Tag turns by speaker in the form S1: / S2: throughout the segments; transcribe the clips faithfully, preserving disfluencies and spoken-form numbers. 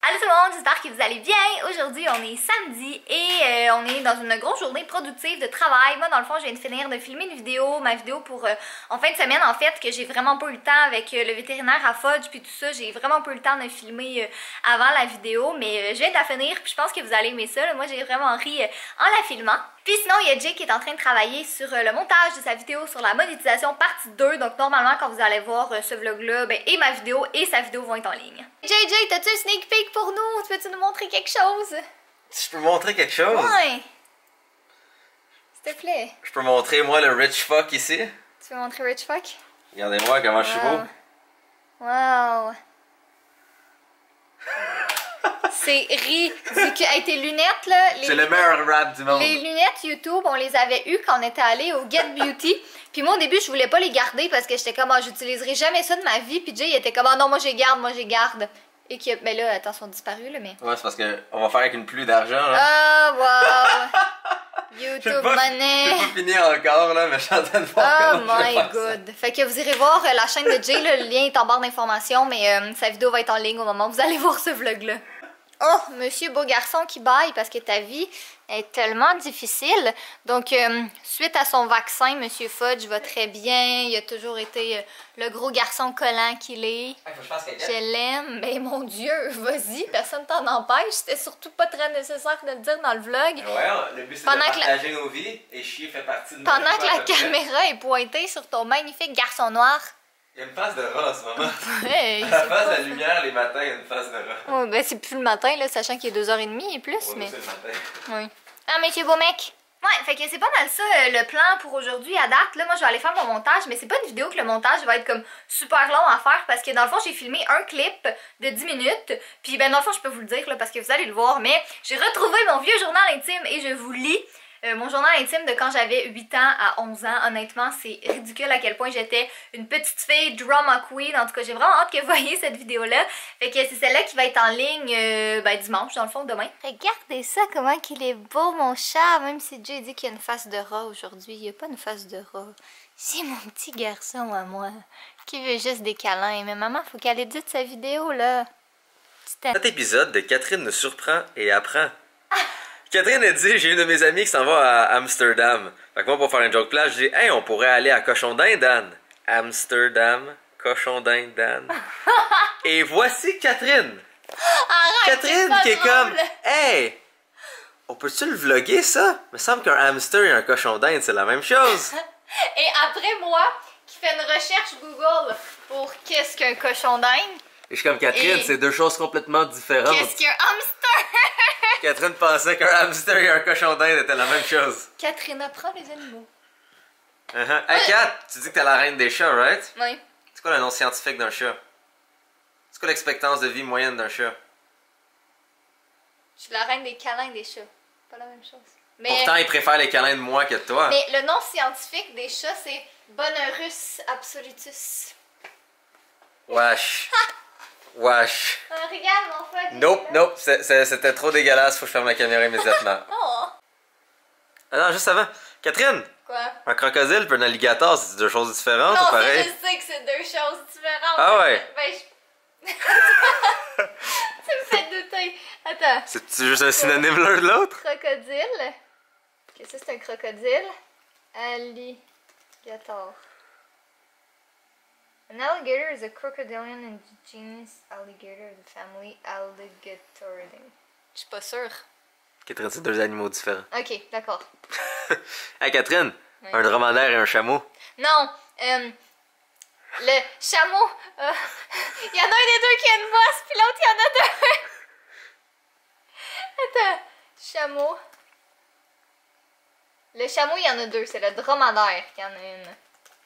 S1: Allô tout le monde, j'espère que vous allez bien. Aujourd'hui, on est samedi et euh, on est dans une grosse journée productive de travail. Moi, dans le fond, je viens de finir de filmer une vidéo, ma vidéo pour euh, en fin de semaine, en fait, que j'ai vraiment pas eu le temps avec euh, le vétérinaire à Fudge puis tout ça. J'ai vraiment pas eu le temps de filmer euh, avant la vidéo, mais euh, je viens de la finir puis je pense que vous allez aimer ça. Là. Moi, j'ai vraiment ri euh, en la filmant. Puis sinon, il y a Jay qui est en train de travailler sur euh, le montage de sa vidéo sur la monétisation partie deux. Donc normalement, quand vous allez voir euh, ce vlog-là, ben, et ma vidéo et sa vidéo vont être en ligne. Jay, Jay, t'as-tu un sneak peek pour nous? Peux-tu nous montrer quelque chose?
S2: Je peux montrer quelque chose?
S1: Ouais. S'il te plaît.
S2: Je peux montrer moi le rich fuck ici?
S1: Tu veux montrer Rich Fuck?
S2: Regardez-moi comment je suis beau.
S1: Wow. C'est ridicule. Hey, tes lunettes, là. Les...
S2: C'est le meilleur rap du monde.
S1: Les lunettes YouTube, on les avait eues quand on était allé au Get Beauty. Puis moi, au début, je voulais pas les garder parce que j'étais comme, oh, j'utiliserai jamais ça de ma vie. Puis Jay, il était comme, oh, non, moi, je les garde, moi, je les garde. Et que, ben là, attends, ils sont disparus, là, mais.
S2: Ouais, c'est parce qu'on va faire avec une pluie d'argent, là.
S1: Ah, oh, wow. YouTube money.
S2: Je peux pas finir encore, là, mais je suis en train de voir.
S1: Oh my god. Fait que vous irez voir euh, la chaîne de Jay, là, le lien est en barre d'informations, mais euh, sa vidéo va être en ligne au moment où vous allez voir ce vlog-là. Oh, monsieur beau garçon qui baille parce que ta vie est tellement difficile. Donc, euh, suite à son vaccin, monsieur Fudge va très bien. Il a toujours été euh, le gros garçon collant qu'il est.
S2: Hey, faut que je fasse quelque chose.
S1: Je l'aime. Mais mon Dieu, vas-y, personne t'en empêche. C'était surtout pas très nécessaire de le dire dans le vlog.
S2: Ouais, le but c'est de
S1: Pendant que la-
S2: partager nos vies et chier fait partie de notre
S1: Pendant
S2: vie,
S1: que
S2: à
S1: la
S2: peu près.
S1: caméra est pointée sur ton magnifique garçon noir.
S2: Il y a une face de rat en ce moment.
S1: Hey,
S2: À la
S1: c'est
S2: face de
S1: pas-
S2: la lumière, les matins, il y a une face de rat.
S1: Oh, ben c'est plus le matin, là, sachant qu'il est deux heures trente et plus,
S2: Ouais,
S1: mais...
S2: c'est le matin.
S1: Oui. Ah, monsieur beau mec! Ouais, fait que c'est pas mal ça euh, le plan pour aujourd'hui à date. Là, moi, je vais aller faire mon montage, mais c'est pas une vidéo que le montage va être comme super long à faire parce que dans le fond, j'ai filmé un clip de dix minutes. Puis, ben, dans le fond, je peux vous le dire là, parce que vous allez le voir, mais j'ai retrouvé mon vieux journal intime et je vous lis. Euh, mon journal intime de quand j'avais huit ans à onze ans. Honnêtement, c'est ridicule à quel point j'étais une petite fille drama queen. En tout cas, j'ai vraiment hâte que vous voyez cette vidéo-là. Fait que c'est celle-là qui va être en ligne euh, ben, dimanche, dans le fond, demain. Regardez ça, comment qu'il est beau, mon chat. Même si Jay dit qu'il y a une face de rat aujourd'hui, il n'y a pas une face de rat. C'est mon petit garçon à moi, qui veut juste des câlins. Mais maman, faut qu'elle édite sa vidéo, là.
S2: Cet épisode de Catherine nous surprend et apprend. Catherine a dit, j'ai une de mes amies qui s'en va à Amsterdam. Fait que moi, pour faire un joke plage, je dis, hey, on pourrait aller à Cochon d'Inde, Dan. Amsterdam, Cochon d'Inde, Dan. Et voici Catherine.
S1: Arrête,
S2: Catherine
S1: c'est
S2: qui est
S1: pas
S2: comme,
S1: drôle.
S2: hey, on peut-tu le vlogger ça? Il me semble qu'un hamster et un cochon d'Inde, c'est la même chose.
S1: Et après moi, qui fait une recherche Google pour qu'est-ce qu'un cochon d'Inde,
S2: Et je suis comme, Catherine,
S1: Et-
S2: c'est deux choses complètement différentes.
S1: qu'est-ce qu'un hamster?
S2: Catherine pensait qu'un hamster et un cochon d'Inde étaient la même chose.
S1: Catherine apprend les animaux.
S2: Uh-huh. Hey Kat, tu dis que t'es la reine des chats, right?
S1: Oui.
S2: C'est quoi le nom scientifique d'un chat? C'est quoi l'expectance de vie moyenne d'un chat?
S1: Je suis la reine des câlins des chats. Pas la même chose. Mais,
S2: Pourtant, il préfère les câlins de moi que de toi.
S1: mais le nom scientifique des chats, c'est Bonorus absolutus.
S2: Wesh. Wesh.
S1: Ah, regarde mon frère.
S2: Nope, nope, c'est- c'est- c'était trop dégueulasse, faut que je ferme la caméra immédiatement.
S1: Oh.
S2: Ah non, juste avant. Catherine,
S1: Quoi?
S2: un crocodile et un alligator, c'est deux choses différentes
S1: Non,
S2: ou
S1: ça,
S2: pareil?
S1: je sais que c'est deux choses différentes.
S2: Ah ouais?
S1: Ben, je... tu me fais douter. Attends.
S2: C'est juste un synonyme l'un de l'autre?
S1: Crocodile. Ok, ça c'est un crocodile. Alligator. An alligator is a crocodilian indigenous alligator of the family Alligatoridae. Je suis pas sûre.
S2: Catherine, c'est deux animaux différents.
S1: Ok, d'accord.
S2: Hey Catherine,
S1: Oui.
S2: un dromadaire et un chameau.
S1: Non, euh, le chameau, euh, il y en a un des deux qui a une bosse, puis l'autre il y en a deux. Attends, chameau. Le chameau, il y en a deux, c'est le dromadaire qui en a une.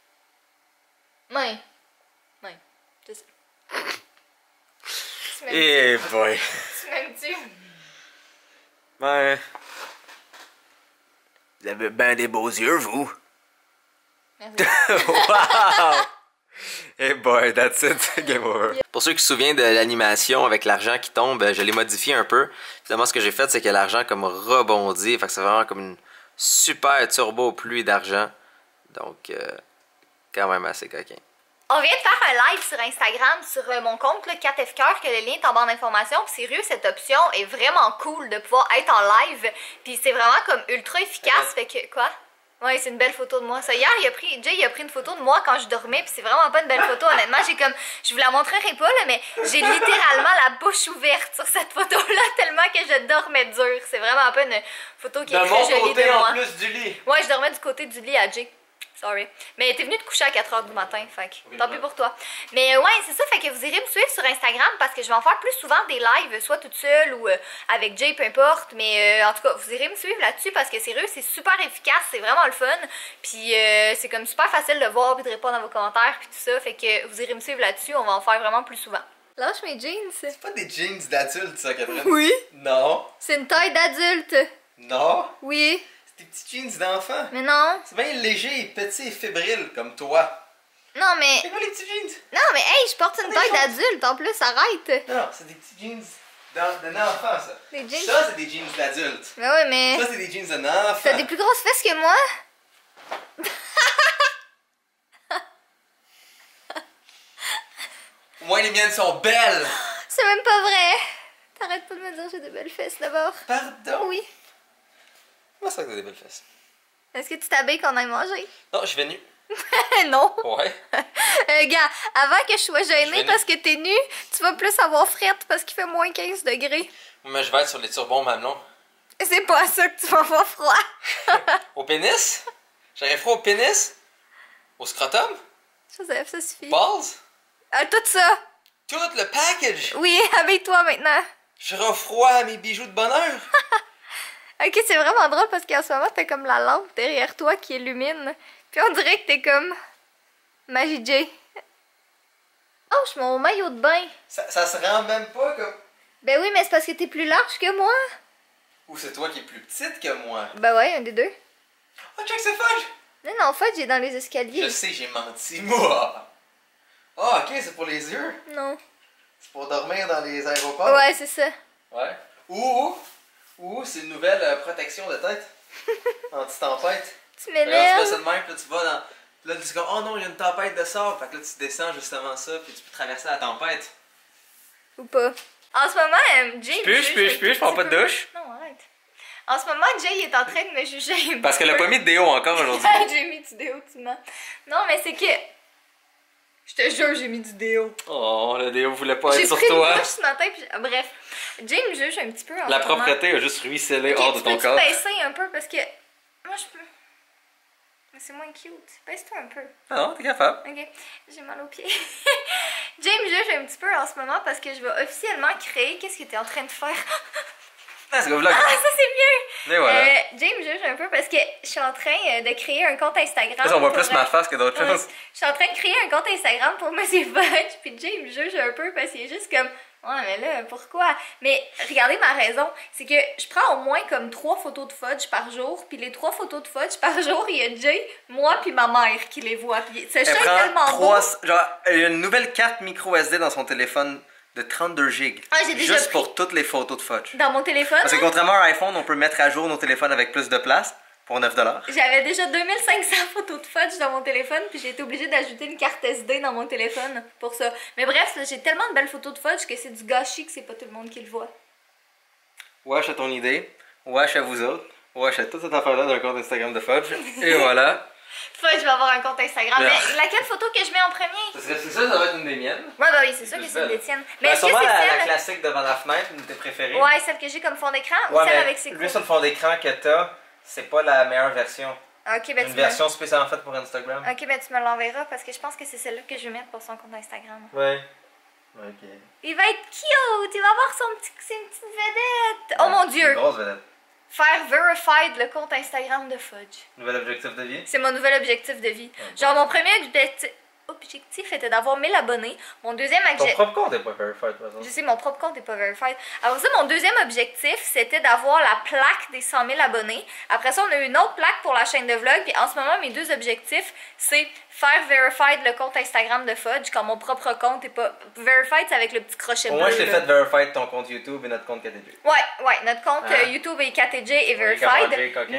S1: Oui. Oui, c'est ça. Tu m'aimes-
S2: Eh boy.
S1: Tu m'aimes-tu?
S2: Ben. Vous avez ben des beaux yeux, vous.
S1: Merci.
S2: Wow! Hey boy, that's it. Game over. Pour ceux qui se souviennent de l'animation avec l'argent qui tombe, je l'ai modifié un peu. Finalement, ce que j'ai fait, c'est que l'argent comme rebondit. Fait que c'est vraiment comme une super turbo pluie d'argent. Donc, euh, quand même assez coquin.
S1: On vient de faire un live sur Instagram sur euh, mon compte, là, quatre F Cœur, que le lien est en barre d'informations. Puis sérieux, cette option est vraiment cool de pouvoir être en live. Puis c'est vraiment comme ultra efficace. Fait que, quoi? Ouais, c'est une belle photo de moi. Ça, hier, il a pris, Jay il a pris une photo de moi quand je dormais. Puis c'est vraiment pas une belle photo, honnêtement. J'ai comme, je vous la montrerai pas, là, mais j'ai littéralement la bouche ouverte sur cette photo-là tellement que je dormais dur. C'est vraiment pas une photo qui est
S2: de
S1: très
S2: mon
S1: jolie
S2: côté,
S1: de moi.
S2: en plus du lit.
S1: Ouais, je dormais du côté du lit à Jay. Sorry. Mais t'es venu te coucher à quatre heures du matin, fait que
S2: oui,
S1: tant pis pour toi. Mais ouais, c'est ça, fait que vous irez me suivre sur Instagram parce que je vais en faire plus souvent des lives, soit toute seule ou euh, avec Jay, peu importe. Mais euh, en tout cas, vous irez me suivre là-dessus parce que sérieux, c'est super efficace, c'est vraiment le fun. Puis euh, c'est comme super facile de voir puis de répondre à vos commentaires puis tout ça. Fait que vous irez me suivre là-dessus, on va en faire vraiment plus souvent. Lâche mes jeans.
S2: C'est pas des jeans d'adulte, ça, Catherine.
S1: Oui.
S2: Non.
S1: C'est une taille d'adulte.
S2: Non.
S1: Oui.
S2: Des petits jeans d'enfant.
S1: Mais non.
S2: C'est bien léger, petit et fébrile, comme toi.
S1: Non, mais.
S2: C'est quoi les petits jeans?
S1: Non, mais hey, je porte une taille d'adulte en plus, arrête.
S2: Non, c'est des petits jeans d'un enfant, ça.
S1: Des jeans.
S2: Ça, c'est des jeans d'adulte.
S1: Mais ouais, mais.
S2: Ça, c'est des jeans d'un enfant.
S1: T'as des plus grosses fesses que moi?
S2: Au moins, les miennes sont belles.
S1: C'est même pas vrai. T'arrêtes pas de me dire que j'ai de belles fesses d'abord.
S2: Pardon?
S1: Oui.
S2: Comment ça que t'as des belles fesses?
S1: Est-ce que tu t'habilles qu'on aille manger?
S2: Non, je vais nu.
S1: Non.
S2: Ouais.
S1: Euh, gars, avant que je sois
S2: Je vais
S1: gênée
S2: nu.
S1: parce que t'es nu, tu vas plus avoir frette parce qu'il fait moins quinze degrés.
S2: Mais je vais être sur les turbons mamelons.
S1: C'est pas ça que tu vas avoir froid.
S2: Au pénis? J'aurais froid au pénis? Au scrotum?
S1: Joseph, ça suffit.
S2: Balls?
S1: Euh, tout ça.
S2: Tout le package!
S1: Oui, habille-toi maintenant.
S2: J'aurai froid à mes bijoux de bonheur.
S1: Ok, c'est vraiment drôle parce qu'en ce moment, t'as comme la lampe derrière toi qui illumine. Puis on dirait que t'es comme Magie J. Oh, je suis mon maillot de bain.
S2: Ça, ça se rend même pas comme...
S1: Ben oui, mais c'est parce que t'es plus large que moi.
S2: Ou c'est toi qui es plus petite que moi?
S1: Ben ouais, un des deux.
S2: Oh, check, c'est fudge!
S1: Non, non, Fudge est dans les escaliers.
S2: Je sais, j'ai menti, moi! Ah, ok, c'est pour les yeux.
S1: Non.
S2: C'est pour dormir dans les aéroports.
S1: Ouais, c'est ça.
S2: Ouais. Ou, ou, c'est une nouvelle euh, protection de tête. Anti-tempête.
S1: Tu
S2: Regarde, tu fais
S1: m'énerves.
S2: ça de même, puis là, tu vas dans... Puis là, tu dis comme, oh non, il y a une tempête de sable. Fait que là, tu descends justement ça, puis tu peux traverser la tempête.
S1: Ou pas. En ce moment, euh, Jay.
S2: peux,
S1: me
S2: je
S1: juge
S2: peux,
S1: un
S2: je peux, je
S1: tout
S2: prends
S1: petit
S2: pas de
S1: peu.
S2: douche.
S1: Non, arrête. En ce moment, Jay est en train de me juger. un
S2: Parce
S1: petit
S2: qu'elle a
S1: peu.
S2: pas mis de déo encore aujourd'hui.
S1: J'ai mis du déo, tu mens. Non, mais c'est que. Je te jure, j'ai mis du déo.
S2: Oh, le déo voulait pas
S1: J'ai
S2: être sur
S1: pris une
S2: toi.
S1: douche ce matin, puis. ah, bref. Jay me juge un petit peu en
S2: La
S1: ce moment.
S2: propreté a juste ruisselé
S1: Ok,
S2: hors de
S1: tu
S2: ton
S1: peux-tu
S2: corps.
S1: baisser un peu parce que. Moi, je peux. Mais c'est moins cute. Baisse-toi un peu.
S2: Ah non, t'es capable.
S1: Ok, j'ai mal aux pieds. Jay me juge un petit peu en ce moment parce que je vais officiellement créer. Qu'est-ce que t'es en train de faire?
S2: Ah, c'est comme vlog.
S1: Ah, ça c'est mieux!
S2: Et voilà.
S1: Euh, Jay me juge un peu parce que je suis en train euh, de créer un compte Instagram.
S2: Là, on voit
S1: pour,
S2: plus ma face que d'autres
S1: Ouais,
S2: choses.
S1: je suis en train de créer un compte Instagram pour Monsieur Fudge, puis Jay me juge un peu parce qu'il est juste comme ouais, mais là, pourquoi? Mais regardez ma raison, c'est que je prends au moins comme trois photos de Fudge par jour, puis les trois photos de Fudge par jour, il y a Jay, moi, puis ma mère qui les voit. Puis ce chat est tellement
S2: trois,
S1: beau.
S2: genre, il y a une nouvelle carte micro S D dans son téléphone de trente-deux gigs.
S1: Ah, j'ai déjà
S2: juste
S1: pris.
S2: pour toutes les photos de Fudge.
S1: Dans mon téléphone,
S2: Parce que contrairement à un iPhone, on peut mettre à jour nos téléphones avec plus de place pour neuf dollars.
S1: j'avais déjà deux mille cinq cents photos de Fudge dans mon téléphone, puis j'ai été obligée d'ajouter une carte S D dans mon téléphone pour ça. Mais bref, là, j'ai tellement de belles photos de Fudge que c'est du gâchis que c'est pas tout le monde qui le voit.
S2: Wesh à ton idée. Wesh à vous autres. Wesh à toute cette affaire-là d'un compte Instagram de Fudge. Et voilà.
S1: Fudge va avoir un compte Instagram.
S2: Bien.
S1: Mais laquelle photo que je mets en premier?
S2: Ça serait c'est ça, ça va être une des miennes.
S1: Ouais, bah oui, c'est sûr que
S2: Plus
S1: c'est une
S2: belle.
S1: des tiennes. Mais
S2: Ben,
S1: est-ce que
S2: sûrement
S1: c'est
S2: la, la
S1: celle...
S2: classique devant la fenêtre, une de tes préférées.
S1: Ouais, celle que j'ai comme fond d'écran ou
S2: Ouais,
S1: celle
S2: mais
S1: avec ses
S2: lui
S1: cours?
S2: sur le fond d'écran que t'as, c'est pas la meilleure version.
S1: Ok, ben
S2: Une
S1: tu
S2: version spécialement faite pour Instagram.
S1: me... Ok, ben tu me l'enverras parce que je pense que c'est celle-là que je vais mettre pour son compte Instagram.
S2: Ouais. Ok.
S1: Il va être cute! Il va avoir son petit... ses petites vedettes! Oh mon
S2: Une
S1: dieu!
S2: grosse vedette.
S1: Faire verified le compte Instagram de Fudge.
S2: Nouvel objectif de vie.
S1: C'est mon nouvel objectif de vie. Genre, mon premier objectif, objectif était d'avoir mille abonnés. Mon deuxième
S2: Ton
S1: objectif...
S2: propre compte est pas verified, par exemple.
S1: Je sais, mon propre compte n'est pas verified. Alors ça, mon deuxième objectif, c'était d'avoir la plaque des cent mille abonnés. Après ça, on a eu une autre plaque pour la chaîne de vlog. Puis en ce moment, mes deux objectifs, c'est faire verified le compte Instagram de Fudge quand mon propre compte est pas... Verified, c'est avec le petit crochet
S2: Au
S1: bleu.
S2: moins, je t'ai
S1: là.
S2: fait verified ton compte YouTube et notre compte K T G.
S1: Ouais, ouais, notre compte
S2: Hein?
S1: euh, YouTube et K T J est
S2: Oui,
S1: verified.
S2: K T J, ok.
S1: Mais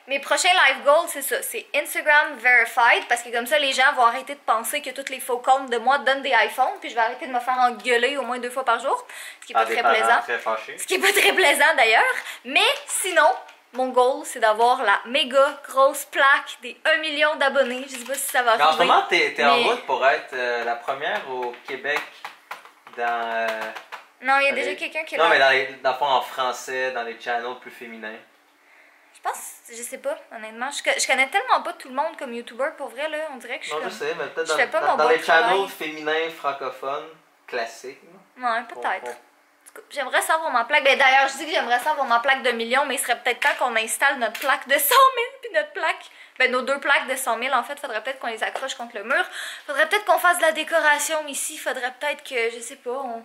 S1: mes prochains live goals, c'est ça. C'est Instagram verified, parce que comme ça, les gens vont arrêter de penser que tous les faux comptes de moi donnent des iPhones, puis je vais arrêter de me faire engueuler au moins deux fois par jour, ce qui est
S2: Ah,
S1: pas
S2: des
S1: très
S2: parents
S1: plaisant.
S2: très fâchés.
S1: Ce qui est pas très plaisant d'ailleurs. Mais sinon, mon goal, c'est d'avoir la méga grosse plaque des un million d'abonnés. Je sais pas si ça va
S2: Mais en ce
S1: arriver.
S2: moment, t'es es en
S1: mais-
S2: route pour être euh, la première au Québec dans. euh,
S1: Non, il y a
S2: dans
S1: déjà
S2: les-
S1: quelqu'un qui
S2: Non,
S1: l'a.
S2: mais dans, les, dans le fond, en français, dans les channels plus féminins.
S1: Je pense, je sais pas, honnêtement. Je, co- je connais tellement pas tout le monde comme YouTuber pour vrai, là. On dirait que je suis
S2: Non, je
S1: comme.
S2: sais, mais peut-être
S1: je fais pas
S2: dans,
S1: mon
S2: dans, dans
S1: bon
S2: les channels
S1: travail.
S2: féminins francophones classiques. là.
S1: Ouais, peut-être.
S2: On- on-
S1: J'aimerais savoir ma plaque. Ben, d'ailleurs, je dis que j'aimerais savoir ma plaque de million, mais il serait peut-être temps qu'on installe notre plaque de cent mille puis notre plaque. Ben, nos deux plaques de cent mille, en fait, faudrait peut-être qu'on les accroche contre le mur. Faudrait peut-être qu'on fasse de la décoration ici. Faudrait peut-être que, je sais pas, on.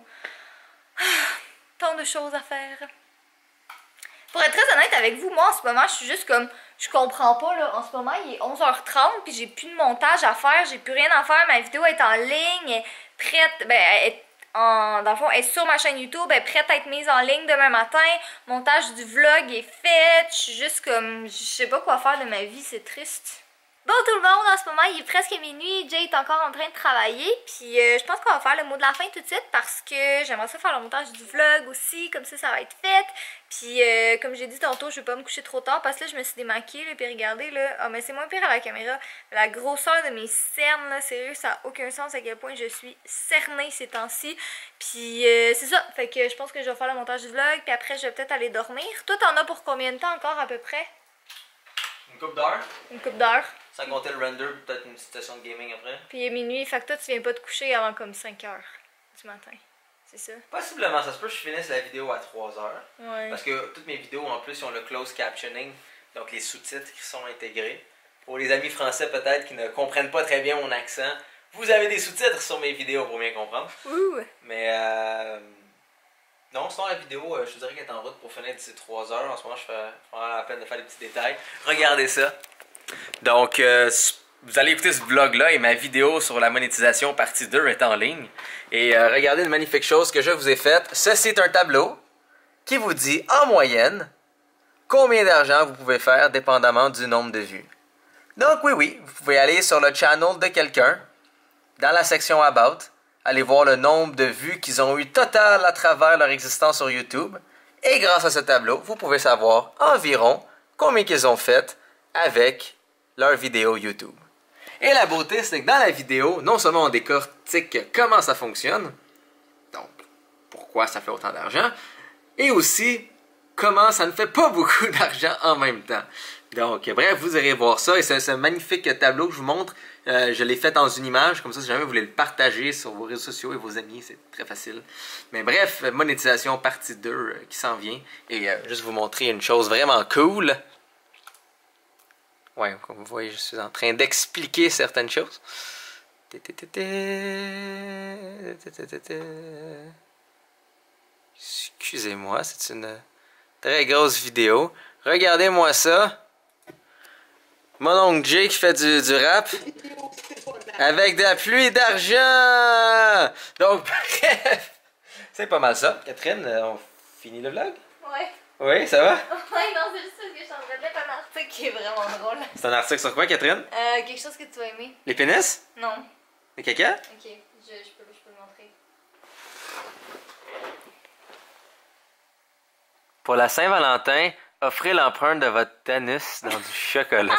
S1: Tant de choses à faire. Pour être très honnête avec vous, moi en ce moment, je suis juste comme. Je comprends pas, là. En ce moment, il est onze heures trente, puis j'ai plus de montage à faire. J'ai plus rien à faire. Ma vidéo est en ligne, elle est prête. Ben, elle est en, dans le fond, elle est sur ma chaîne YouTube, elle est prête à être mise en ligne demain matin. Montage du vlog est fait. Je suis juste comme. Je sais pas quoi faire de ma vie, c'est triste. Bon tout le monde, en ce moment il est presque minuit, Jay est encore en train de travailler, puis euh, je pense qu'on va faire le mot de la fin tout de suite parce que j'aimerais ça faire le montage du vlog aussi, comme ça ça va être fait. Puis euh, comme j'ai dit tantôt, je vais pas me coucher trop tard parce que là je me suis démaquillée, là, puis regardez là, ah mais c'est moins pire à la caméra, la grosseur de mes cernes là, sérieux ça n'a aucun sens à quel point je suis cernée ces temps-ci. Puis euh, c'est ça, fait que je pense que je vais faire le montage du vlog, puis après je vais peut-être aller dormir. Toi t'en as pour combien de temps encore à peu près?
S2: Une coupe d'heure,
S1: Une couple d'heures.
S2: sans compter le render, peut-être une petite session de gaming après.
S1: Puis il est minuit, fait que toi tu viens pas te coucher avant comme cinq heures du matin. C'est ça?
S2: Possiblement, ça se peut que je finisse la vidéo à trois heures.
S1: Ouais.
S2: Parce que toutes mes vidéos, en plus, ils ont le closed captioning, donc les sous-titres qui sont intégrés. Pour les amis français, peut-être, qui ne comprennent pas très bien mon accent, vous avez des sous-titres sur mes vidéos pour bien comprendre.
S1: Ouh!
S2: Mais, euh... non, sinon, la vidéo, euh, je te dirais qu'elle est en route pour finir d'ici trois heures. En ce moment, je fais vraiment la peine de faire des petits détails. Regardez ça. Donc, euh, vous allez écouter ce vlog-là et ma vidéo sur la monétisation partie deux est en ligne. Et euh, regardez une magnifique chose que je vous ai faite. Ceci est un tableau qui vous dit, en moyenne, combien d'argent vous pouvez faire dépendamment du nombre de vues. Donc, oui, oui, vous pouvez aller sur le channel de quelqu'un, dans la section About, aller voir le nombre de vues qu'ils ont eu total à travers leur existence sur YouTube. Et grâce à ce tableau, vous pouvez savoir environ combien qu'ils ont fait avec leur vidéo YouTube. Et la beauté, c'est que dans la vidéo, non seulement on décortique comment ça fonctionne, donc pourquoi ça fait autant d'argent, et aussi comment ça ne fait pas beaucoup d'argent en même temps. Donc, bref, vous irez voir ça. Et c'est ce magnifique tableau que je vous montre. Euh, je l'ai fait dans une image. Comme ça, si jamais vous voulez le partager sur vos réseaux sociaux et vos amis, c'est très facile. Mais bref, monétisation partie deux euh, qui s'en vient. Et euh, juste vous montrer une chose vraiment cool. Ouais, comme vous voyez, je suis en train d'expliquer certaines choses. Excusez-moi, c'est une très grosse vidéo. Regardez-moi ça. Mon oncle Jay qui fait du, du rap avec de la pluie d'argent. Donc, bref, c'est pas mal ça. Catherine, on finit le vlog?
S1: Ouais.
S2: Oui, ça va?
S1: Ouais, non, c'est juste parce que je suis en train de mettre un article qui est vraiment drôle.
S2: C'est un article sur quoi, Catherine?
S1: Euh, quelque chose que tu vas aimer.
S2: Les pénis?
S1: Non.
S2: Les caca?
S1: Ok, je, je, peux, je peux le montrer.
S2: Pour la Saint-Valentin, offrez l'empreinte de votre anus dans du chocolat.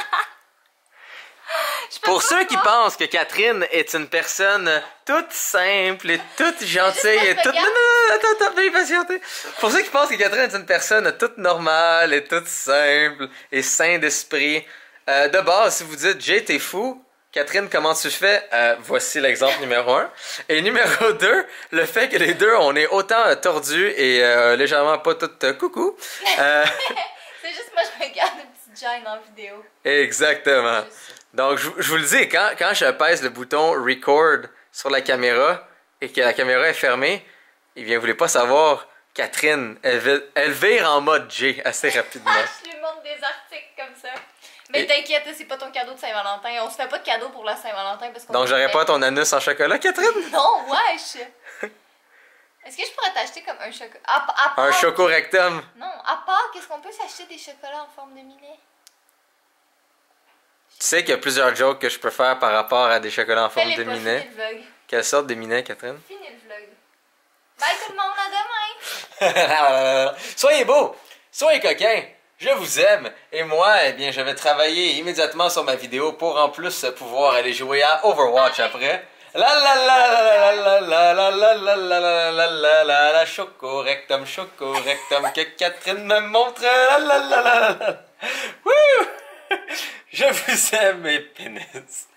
S2: Pour ceux qui pensent que Catherine est une personne toute simple et toute gentille et toute... Non, non, non, attends, attends, veuillez patienter. Pour ceux qui pensent que Catherine est une personne toute normale et toute simple et sain d'esprit, euh, de base, si vous dites « Jay, t'es fou », Catherine, comment tu fais? Euh, voici l'exemple numéro un. Et numéro deux, le fait que les deux, on est autant euh, tordus et euh, légèrement pas toutes euh, coucou. Euh...
S1: C'est juste moi, je regarde une petite gêne en vidéo.
S2: Exactement. Donc, je, je vous le dis, quand, quand je pèse le bouton record sur la caméra et que la caméra est fermée, eh bien, vous voulez pas savoir, Catherine, elle, vi- elle vire en mode J assez rapidement.
S1: Je lui montre des articles comme ça. Mais
S2: Et-
S1: t'inquiète, c'est pas ton cadeau de Saint-Valentin. On se fait pas de cadeau pour la Saint-Valentin parce qu'on.
S2: Donc, j'aurais
S1: fait-
S2: pas ton anus en chocolat, Catherine?
S1: Non, wesh! Est-ce que je pourrais t'acheter comme un chocolat? À, à part...
S2: Un choco rectum.
S1: Non, à part, qu'est-ce qu'on peut s'acheter des chocolats en forme de minet?
S2: Tu sais qu'il y a plusieurs jokes que je peux faire par rapport à des chocolats en forme
S1: Fais-les
S2: de
S1: pas,
S2: minet.
S1: finis le vlog.
S2: Quelle sorte de minet, Catherine?
S1: Finis le vlog. Bye tout le monde, à demain!
S2: Soyez beaux! Soyez coquins! Je vous aime! Et moi, eh bien, je vais travailler immédiatement sur ma vidéo pour en plus pouvoir aller jouer à Overwatch après. La la la la la la la la la la la la la la la choco rectum choco rectum que Catherine me montre la la la la la. Wouh! Je vous aime mes pénis.